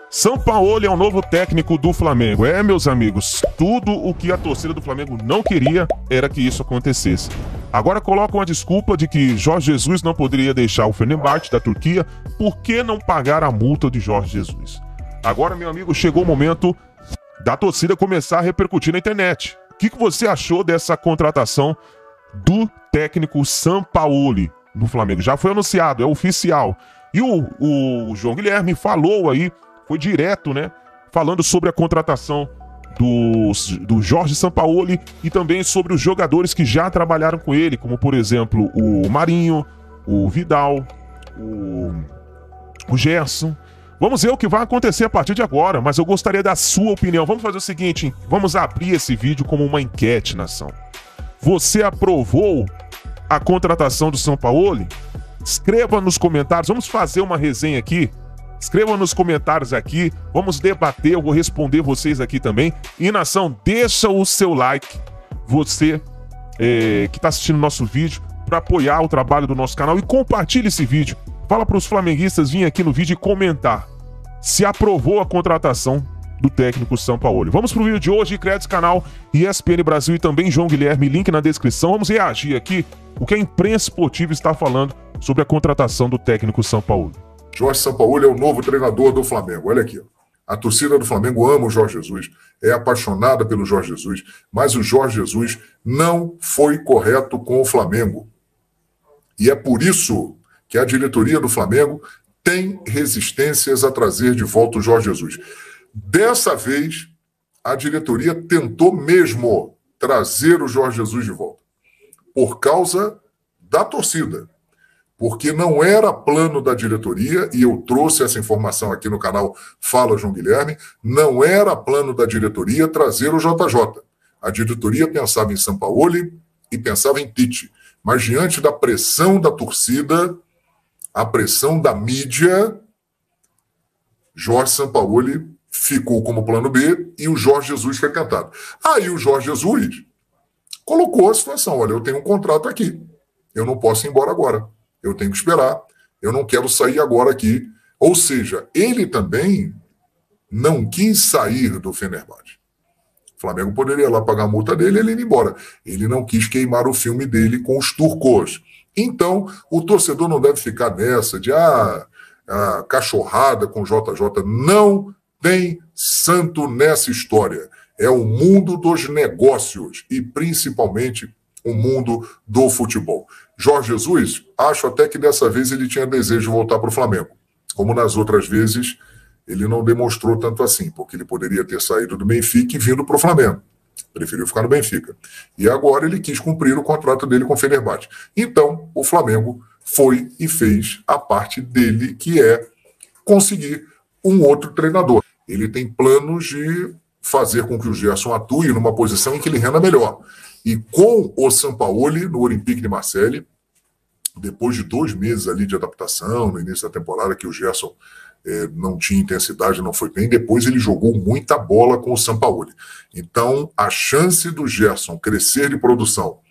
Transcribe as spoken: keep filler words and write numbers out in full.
Sampaoli é o novo técnico do Flamengo. É, meus amigos, tudo o que a torcida do Flamengo não queria era que isso acontecesse. Agora colocam a desculpa de que Jorge Jesus não poderia deixar o Fenerbahçe da Turquia, por que não pagar a multa de Jorge Jesus? Agora, meu amigo, chegou o momento da torcida começar a repercutir na internet. O que, que você achou dessa contratação do técnico Sampaoli no Flamengo? Já foi anunciado, é oficial. E o, o João Guilherme falou aí, foi direto, né? Falando sobre a contratação do, do Jorge Sampaoli e também sobre os jogadores que já trabalharam com ele, como, por exemplo, o Marinho, o Vidal, o, o Gerson. Vamos ver o que vai acontecer a partir de agora, mas eu gostaria da sua opinião. Vamos fazer o seguinte, vamos abrir esse vídeo como uma enquete, nação. Você aprovou a contratação do Sampaoli? Escreva nos comentários, vamos fazer uma resenha aqui. Escreva nos comentários aqui, vamos debater, eu vou responder vocês aqui também. E, nação, deixa o seu like, você é, que está assistindo nosso vídeo, para apoiar o trabalho do nosso canal, e compartilhe esse vídeo. Fala para os flamenguistas virem aqui no vídeo e comentar se aprovou a contratação do técnico Sampaoli. Vamos pro vídeo de hoje, créditos canal E S P N Brasil e também João Guilherme, link na descrição. Vamos reagir aqui o que a imprensa esportiva está falando sobre a contratação do técnico Sampaoli. Jorge Sampaoli é o novo treinador do Flamengo. Olha aqui, ó. A torcida do Flamengo ama o Jorge Jesus, é apaixonada pelo Jorge Jesus, mas o Jorge Jesus não foi correto com o Flamengo. E é por isso que a diretoria do Flamengo tem resistências a trazer de volta o Jorge Jesus. Dessa vez, a diretoria tentou mesmo trazer o Jorge Jesus de volta, por causa da torcida. Porque não era plano da diretoria, e eu trouxe essa informação aqui no canal Fala João Guilherme, não era plano da diretoria trazer o J J. A diretoria pensava em Sampaoli e pensava em Tite. Mas diante da pressão da torcida, a pressão da mídia, Jorge Sampaoli ficou como plano B e o Jorge Jesus foi cantado. Aí o Jorge Jesus colocou a situação, olha, eu tenho um contrato aqui, eu não posso ir embora agora. Eu tenho que esperar, eu não quero sair agora aqui. Ou seja, ele também não quis sair do Fenerbahçe. O Flamengo poderia ir lá pagar a multa dele e ele ir embora. Ele não quis queimar o filme dele com os turcos. Então, o torcedor não deve ficar nessa de ah, ah, cachorrada com o J J. Não tem santo nessa história. É o mundo dos negócios e principalmente o mundo do futebol. Jorge Jesus, acho até que dessa vez ele tinha desejo de voltar para o Flamengo. Como nas outras vezes, ele não demonstrou tanto assim, porque ele poderia ter saído do Benfica e vindo para o Flamengo. Preferiu ficar no Benfica. E agora ele quis cumprir o contrato dele com o Fenerbahçe. Então, o Flamengo foi e fez a parte dele, que é conseguir um outro treinador. Ele tem planos de fazer com que o Gerson atue numa posição em que ele renda melhor. E com o Sampaoli no Olympique de Marseille, depois de dois meses ali de adaptação, no início da temporada, que o Gerson eh, não tinha intensidade, não foi bem, depois ele jogou muita bola com o Sampaoli. Então, a chance do Gerson crescer de produção